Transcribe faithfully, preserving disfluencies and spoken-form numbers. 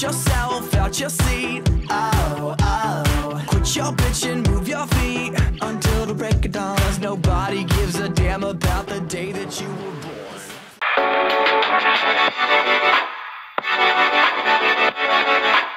Get yourself out your seat. Oh, oh. Quit your bitching, move your feet until the break of dawn. 'Cause nobody gives a damn about the day that you were born.